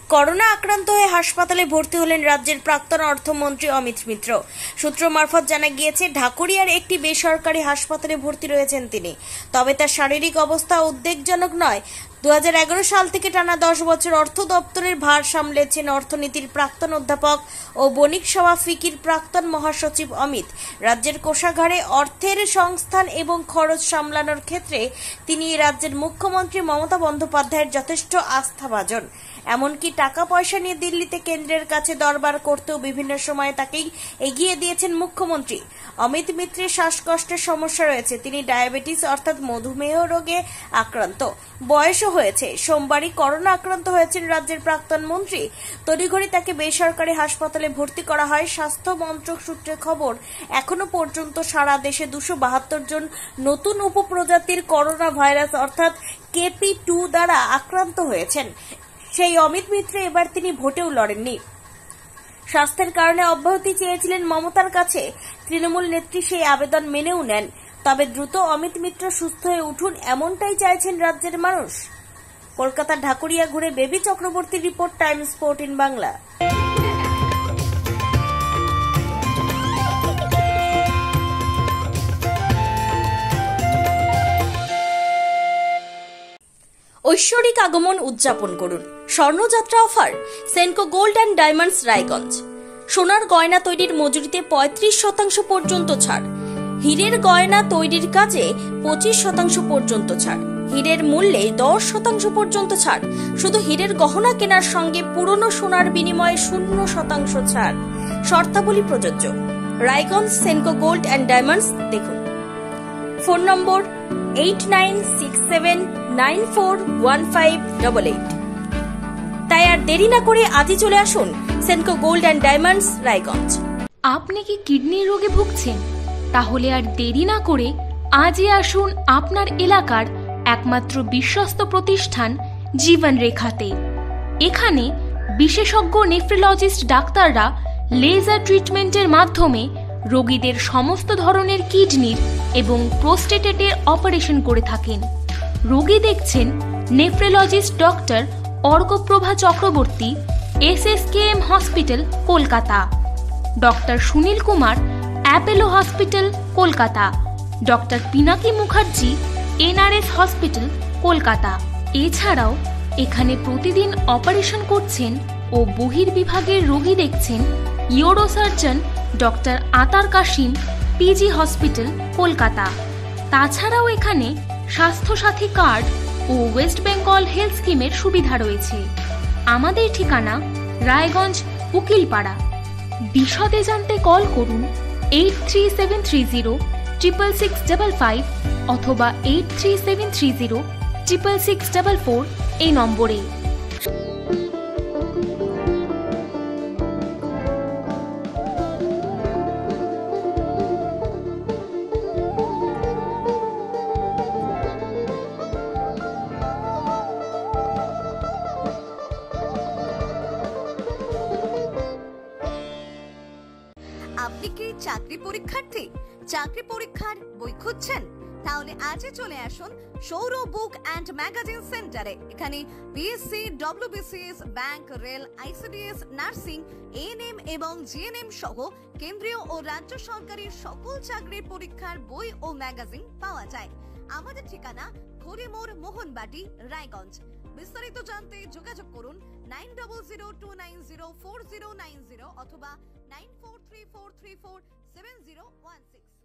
Corona আক্রান্ত হয়ে হাসপাতালে ভর্তি হলেন রাজ্যের প্রাক্তন অর্থমন্ত্রী অমিত মিত্র। সূত্র মারফত জানা গিয়েছে, ঢাকুরিয়ার একটি বেসরকারি হাসপাতালে ভর্তি রয়েছেন তিনি। তবে তার শারীরিক অবস্থা উদ্বেগজনক নয়। 2011 সাল থেকে টানা 10 বছর অর্থ দপ্তরের ভার সামলেছেন অর্থনীতির প্রাক্তন অধ্যাপক ও বণিক সভা ফিকির প্রাক্তন মহাসচিব অমিত। রাজ্যের কোষাগারে অর্থের সংস্থান এবং খরচ সামলানোর ক্ষেত্রে তিনি রাজ্যের মুখ্যমন্ত্রী মমতা বন্দ্যোপাধ্যায়ের যথেষ্ট আস্থাভাজন। এমনকি টাকা পয়সা নিয়ে দিল্লিতে কেন্দ্রের কাছে দরবার করতেও বিভিন্ন সময়ে তাকেই এগিয়ে দিয়েছেন মুখ্যমন্ত্রী। অমিত মিত্রের শ্বাসকষ্টের সমস্যা রয়েছে। তিনি ডায়াবেটিস অর্থাৎ মধুমেহ রোগে আক্রান্ত। বয়সও হয়েছে। সোমবারই করোনা আক্রান্ত হয়েছেন রাজ্যের প্রাক্তন মন্ত্রী। তড়িঘড়ি তাকে বেসরকারি হাসপাতালে ভর্তি করা হয়। স্বাস্থ্য মন্ত্রক সূত্রে খবর, এখনো পর্যন্ত সারা দেশে 272 জন নতুন উপপ্রজাতির করোনা ভাইরাস অর্থাৎ KP2 দ্বারা আক্রান্ত হয়েছেন। সেই অমিত মিত্র এবার তিনি ভোটেও লড়েননি। স্বাস্থ্যের কারণে অব্যাহতি চেয়েছিলেন মমতার কাছে। তৃণমূল নেত্রী সেই আবেদন মেনেও নেন। তবে দ্রুত অমিত মিত্র সুস্থ হয়ে উঠুন, এমনটাই চাইছেন রাজ্যের মানুষ। কলকাতার ঢাকুরিয়া ঘুরে বেবি চক্রবর্তীর রিপোর্ট, টাইমস 14 বাংলা। ঐশ্বরিক আগমন উদযাপন করুন। Swarnayatra offer Senco gold and diamonds Raiganj. সোনার গয়না তৈরির মজুরিতে 35% পর্যন্ত ছাড়। হীরের গয়না তৈরির কাজে 25% পর্যন্ত ছাড়। হীরের মূল্যে 10% পর্যন্ত ছাড়। শুধু হীরের গহনা কেনার সঙ্গে পুরনো সোনার বিনিময়ে 0% ছাড়। শর্তাবলী প্রযোজ্য। Raiganj Senco gold and diamonds দেখুন। Phone number 8967941588। তাই আর দেরি না করে আজই চলে আসুন Senco gold and diamonds Raiganj. আপনি কি কিডনি রোগে ভুগছেন? তাহলে আর দেরি না করে আজই আসুন আপনার এলাকার একমাত্র বিশ্বস্ত প্রতিষ্ঠান জীবন রেখাতে। এখানে বিশেষজ্ঞ নেফ্রোলজিস্ট ডাক্তাররা লেজার ট্রিটমেন্টের মাধ্যমে রোগীদের সমস্ত ধরনের কিডনির এবং প্রোস্টেটের অপারেশন করে থাকেন। রোগী দেখছেন nephrologist doctor Arkaprava Chakraborty, SSKM hospital, Kolkata. Doctor Sunil Kumar, Apollo hospital, Kolkata. Doctor Pinaki Mukherjee, NRS hospital, Kolkata. এছাড়াও এখানে প্রতিদিন অপারেশন করছেন ও বহির্বিভাগের রোগী দেখছেন ইউরোসার্জন ডক্টর আতার কাশিম, PG হসপিটাল, কলকাতা। তাছাড়াও এখানে স্বাস্থ্যসাথী কার্ড ও ওয়েস্ট বেঙ্গল হেলথ স্কিমের সুবিধা রয়েছে। আমাদের ঠিকানা রায়গঞ্জ, উকিলপাড়া। বিশদে জানতে কল করুন 8373066655 অথবা 8373066644 এই নম্বরে। আপনি কি চাকরি পরীক্ষার্থী? চাকরি পরীক্ষার বই খুঁজছেন? তাহলে আজই চলে আসুন সৌরভ বুক অ্যান্ড ম্যাগাজিন সেন্টারে। এখানে BSc, WBCS, bank, rail, ICDS, nursing, ANM এবং GNM সহ কেন্দ্রীয় ও রাজ্য সরকারি সকল চাকরির পরীক্ষার বই ও ম্যাগাজিন পাওয়া যায়। আমাদের ঠিকানা খড়িমোড়, মোহনবাটি, রায়গঞ্জ। বিস্তারিত জানতে যোগাযোগ করুন 9002904090 অথবা 9434347016।